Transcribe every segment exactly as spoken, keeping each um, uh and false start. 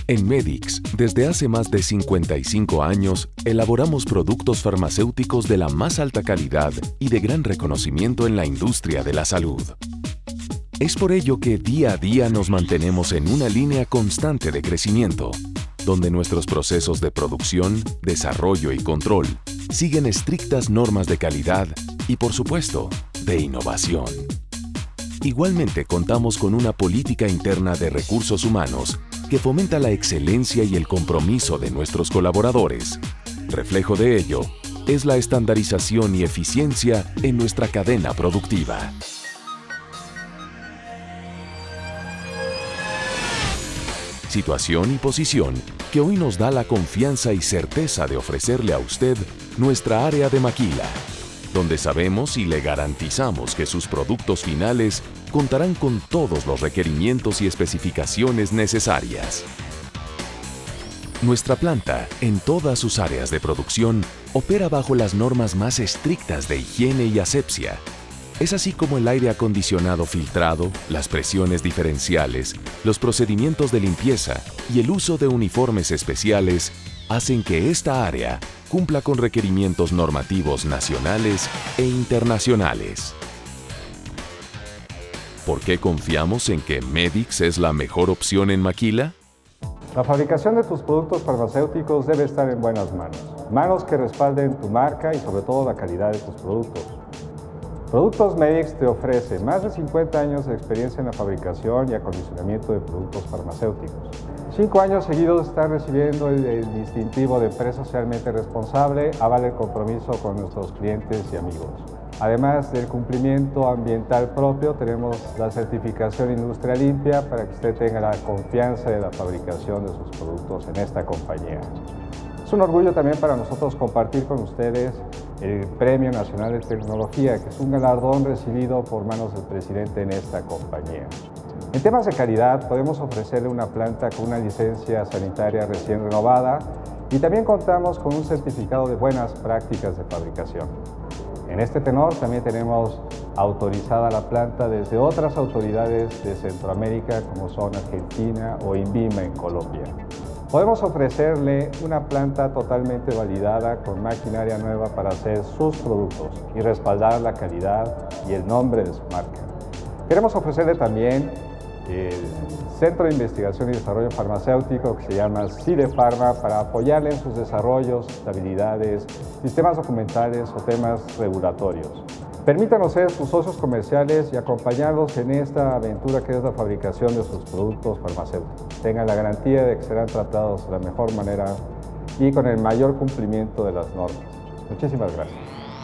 En Medix, desde hace más de cincuenta y cinco años, elaboramos productos farmacéuticos de la más alta calidad y de gran reconocimiento en la industria de la salud. Es por ello que día a día nos mantenemos en una línea constante de crecimiento, donde nuestros procesos de producción, desarrollo y control siguen estrictas normas de calidad y, por supuesto, de innovación. Igualmente contamos con una política interna de recursos humanos que fomenta la excelencia y el compromiso de nuestros colaboradores. Reflejo de ello es la estandarización y eficiencia en nuestra cadena productiva. Situación y posición que hoy nos da la confianza y certeza de ofrecerle a usted nuestra área de maquila, donde sabemos y le garantizamos que sus productos finales contarán con todos los requerimientos y especificaciones necesarias. Nuestra planta, en todas sus áreas de producción, opera bajo las normas más estrictas de higiene y asepsia. Es así como el aire acondicionado filtrado, las presiones diferenciales, los procedimientos de limpieza y el uso de uniformes especiales hacen que esta área cumpla con requerimientos normativos nacionales e internacionales. ¿Por qué confiamos en que Medix es la mejor opción en maquila? La fabricación de tus productos farmacéuticos debe estar en buenas manos. Manos que respalden tu marca y sobre todo la calidad de tus productos. Productos Medix te ofrece más de cincuenta años de experiencia en la fabricación y acondicionamiento de productos farmacéuticos. Cinco años seguidos están recibiendo el, el distintivo de empresa socialmente responsable, avala el compromiso con nuestros clientes y amigos. Además del cumplimiento ambiental propio, tenemos la certificación Industria Limpia para que usted tenga la confianza de la fabricación de sus productos en esta compañía. Es un orgullo también para nosotros compartir con ustedes el Premio Nacional de Tecnología, que es un galardón recibido por manos del presidente en esta compañía. En temas de calidad, podemos ofrecerle una planta con una licencia sanitaria recién renovada y también contamos con un certificado de buenas prácticas de fabricación. En este tenor también tenemos autorizada la planta desde otras autoridades de Centroamérica, como son Argentina o INVIMA en Colombia. Podemos ofrecerle una planta totalmente validada con maquinaria nueva para hacer sus productos y respaldar la calidad y el nombre de su marca. Queremos ofrecerle también el Centro de Investigación y Desarrollo Farmacéutico, que se llama CIDEPharma, para apoyarle en sus desarrollos, habilidades, sistemas documentales o temas regulatorios. Permítanos ser sus socios comerciales y acompañarlos en esta aventura que es la fabricación de sus productos farmacéuticos. Tengan la garantía de que serán tratados de la mejor manera y con el mayor cumplimiento de las normas. Muchísimas gracias.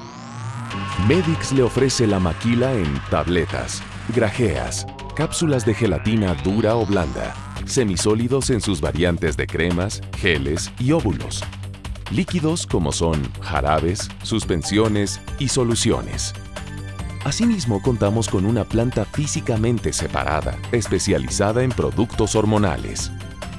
Medix le ofrece la maquila en tabletas, grajeas, cápsulas de gelatina dura o blanda, semisólidos en sus variantes de cremas, geles y óvulos, líquidos como son jarabes, suspensiones y soluciones. Asimismo, contamos con una planta físicamente separada, especializada en productos hormonales.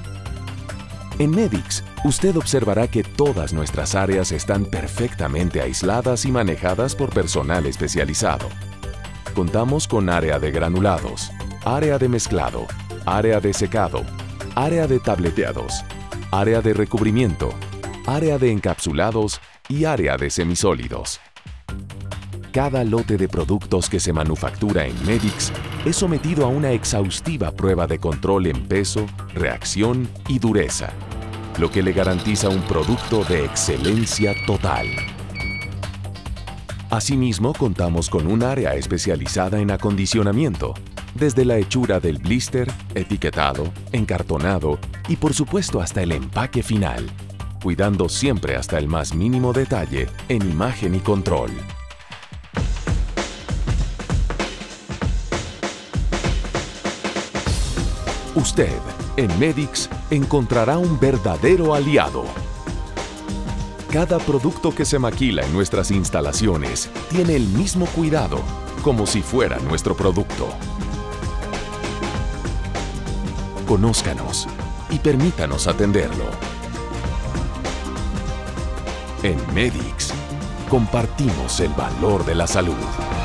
En Medix, usted observará que todas nuestras áreas están perfectamente aisladas y manejadas por personal especializado. Contamos con área de granulados, área de mezclado, área de secado, área de tableteados, área de recubrimiento, área de encapsulados y área de semisólidos. Cada lote de productos que se manufactura en Medix es sometido a una exhaustiva prueba de control en peso, reacción y dureza, lo que le garantiza un producto de excelencia total. Asimismo, contamos con un área especializada en acondicionamiento, desde la hechura del blister, etiquetado, encartonado y por supuesto hasta el empaque final, cuidando siempre hasta el más mínimo detalle en imagen y control. Usted, en Medix, encontrará un verdadero aliado. Cada producto que se maquila en nuestras instalaciones tiene el mismo cuidado, como si fuera nuestro producto. Conózcanos y permítanos atenderlo. En Medix, compartimos el valor de la salud.